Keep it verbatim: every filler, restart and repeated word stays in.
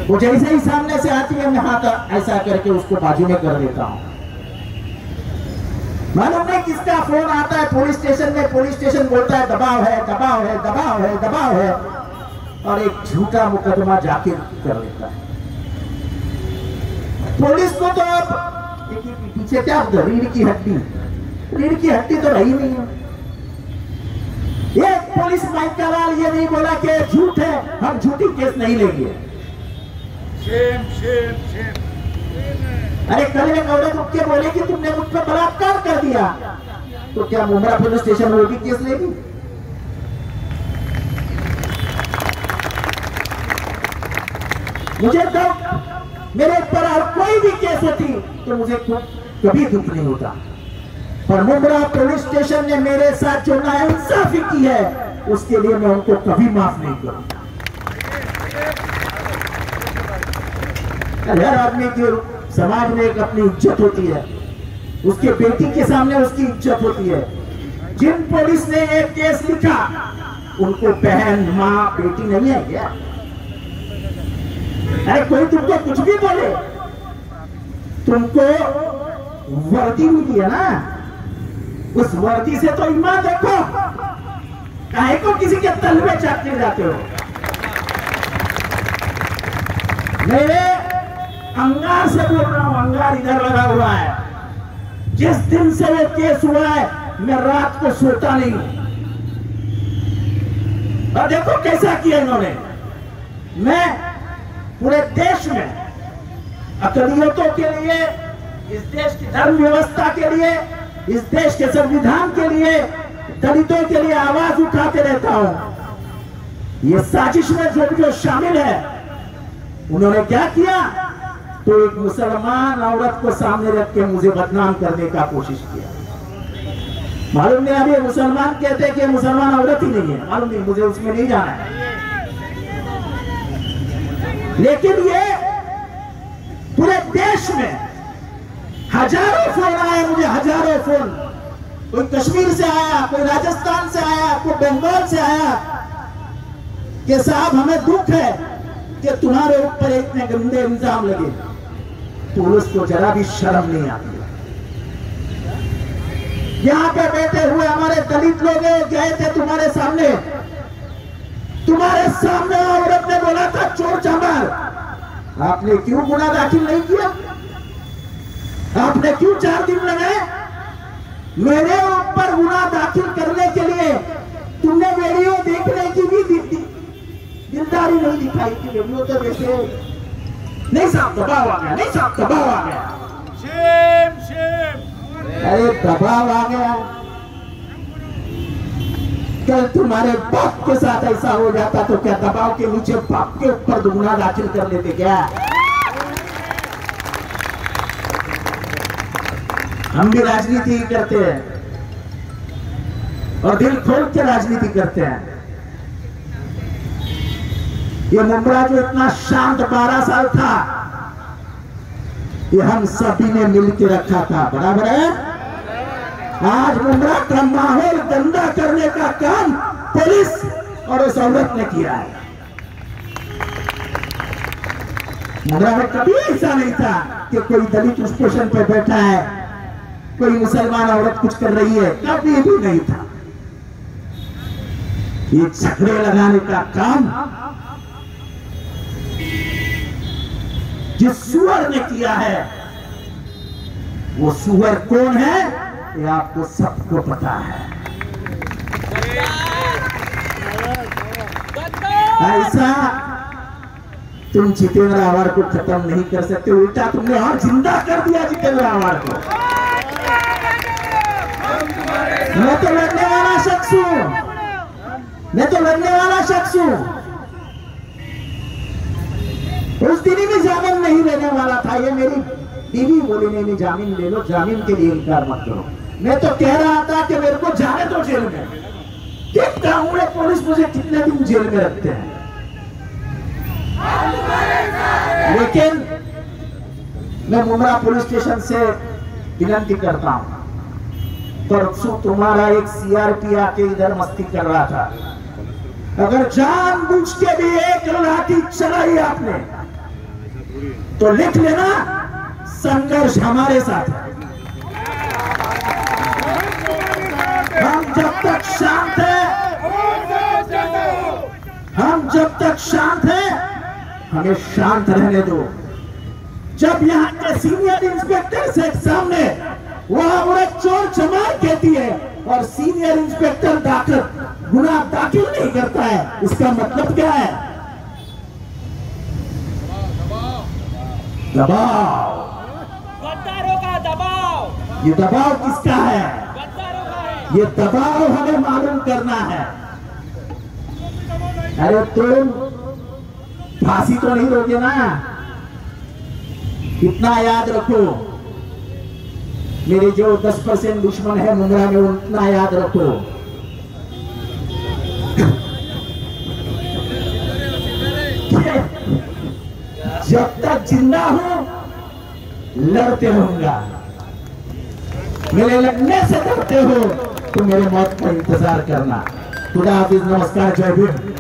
वो जैसे ही सामने से आती है मैं हाथ ऐसा करके उसको बाजू में कर देता हूं। मालूम नहीं किसका फोन आता है पुलिस स्टेशन में, पुलिस स्टेशन बोलता है दबाव है दबाव है दबाव है दबाव है, और एक झूठा मुकदमा जाकिर कर लेता है। पुलिस को तो अब पीछे क्या रीढ़ की हड्डी, रीढ़ की हड्डी तो रही नहीं है। ये पुलिस माइक का वाल ये नहीं बोला कि झूठ है, हम झूठी केस नहीं लेंगे। Shame shame shame. अरे कल एक औरत उठ के बोले कि तुमने मुझ पर बलात्कार कर दिया, तो क्या मुंब्रा पुलिस स्टेशन में भी केस लेगी? मुझे तो मेरे पर और कोई भी केस होती तो मुझे कभी दुख नहीं होता, पर मुंब्रा पुलिस स्टेशन ने मेरे साथ जो नाइंसाफी की है उसके लिए मैं उनको कभी माफ नहीं करूंगा। हर आदमी की समाज में एक अपनी इज्जत होती है, उसके बेटी के सामने उसकी इज्जत होती है। जिन पुलिस ने एक केस लिखा उनको बहन माँ बेटी नहीं है क्या? अरे कोई तुमको कुछ भी बोले, तुमको वर्दी मिली है ना, उस वर्दी से तो ईमान देखो, काहे को किसी के तलवे चाटने जाते हो? मेरे अंगार से बोल रहा हूं, अंगार इधर लगा हुआ है। जिस दिन से वो केस हुआ है मैं रात को सोता नहीं हूं, और देखो कैसा किया इन्होंने। मैं पूरे देश में अकलियतों के लिए, इस देश की धर्म व्यवस्था के लिए, इस देश के संविधान के लिए, दलितों के लिए आवाज उठाते रहता हूं। ये साजिश में जो जो शामिल है उन्होंने क्या किया, तो एक मुसलमान औरत को सामने रख के मुझे बदनाम करने का कोशिश किया। मालूम नहीं अभी मुसलमान कहते हैं कि मुसलमान औरत ही नहीं है, मालूम नहीं, मुझे उसमें नहीं जाना है। लेकिन ये पूरे देश में हजारों फोन आए मुझे, हजारों फोन। कोई कश्मीर से आया, कोई राजस्थान से आया, कोई बंगाल से आया कि साहब हमें दुख है कि तुम्हारे ऊपर इतने गंदे इल्जाम लगे। पुलिस को जरा भी शर्म नहीं आती। यहाँ पे बैठे हुए हमारे दलित लोग गए थे तुम्हारे सामने, तुम्हारे सामने औरत ने बोला था चोर चामार, आपने क्यों गुनाह दाखिल नहीं किया? आपने क्यों चार दिन लगाए? मेरे ऊपर गुनाह दाखिल करने के लिए तुमने वीडियो देखने की भी दिलदारी नहीं दिखाई थी। वीडियो तो देखे नहीं, साहब दबाव आ गया, नहीं साहब दबाव आ गया, शेम शेम। अरे दबाव आ गया। कल तुम्हारे बाप के साथ ऐसा हो जाता तो क्या दबाव के नीचे बाप के ऊपर गुनाह दाखिल कर लेते क्या? हम भी राजनीति करते हैं और दिल खोल के राजनीति करते हैं। ये मुंब्रा जो इतना शांत बारह साल था, ये हम सभी ने मिलकर रखा था, बराबर है। आज मुंब्रा का माहौल गंदा करने का काम पुलिस और उस औरत ने किया है। मुंब्रा में कभी ऐसा नहीं था कि कोई दलित उस पोषण पर बैठा है, कोई मुसलमान औरत कुछ कर रही है, कभी भी नहीं था। ये झगड़े लगाने का काम जिस सुअर ने किया है, वो सुअर कौन है ये आपको सबको पता है। ऐसा तुम जितेंद्र आवार को खत्म नहीं कर सकते, उल्टा तुमने और जिंदा कर दिया जितेंद्र आवार को। मैं तो लड़ने वाला शख्स हूं, मैं तो लड़ने वाला शख्स हूं। उस दिन ही में जामीन नहीं लेने वाला था। ये मेरी बीवी बोली नहीं नहीं जामीन ले लो, जामीन के लिए इनकार मत करो। मैं तो कह रहा था कि मेरे को जाने दो जेल में, देखता हूं ये पुलिस मुझे कितने दिन जेल में रखते हैं। लेकिन मैं मुंब्रा पुलिस स्टेशन से विनती करता हूं, परसों तुम्हारा एक सीआरपी आके इधर मस्ती कर रहा था, अगर जानबूझ के भी एक लाठी चलाई आपने तो लिख लेना, संघर्ष हमारे साथ है। हम जब तक शांत हैं, हम जब तक शांत हैं, हमें शांत रहने दो। जब यहाँ के सीनियर इंस्पेक्टर से सामने वहां वो चोर चमार कहती है और सीनियर इंस्पेक्टर दाखिल गुनाह दाखिल नहीं करता है, इसका मतलब क्या है? दबाव। गद्दारों का दबाव। ये दबाव किसका है? गद्दारों का है। ये दबाव हमें मालूम करना है। अरे तुम फांसी तो नहीं दोगे ना? इतना याद रखो, मेरे जो दस परसेंट दुश्मन है मुंद्रा में, उतना याद रखो। जब तक जिंदा हूं लड़ते रहूंगा। मेरे लगने से डरते हो तो मेरे मौत का इंतजार करना। खुदा हाफिज, नमस्कार, जय भीम।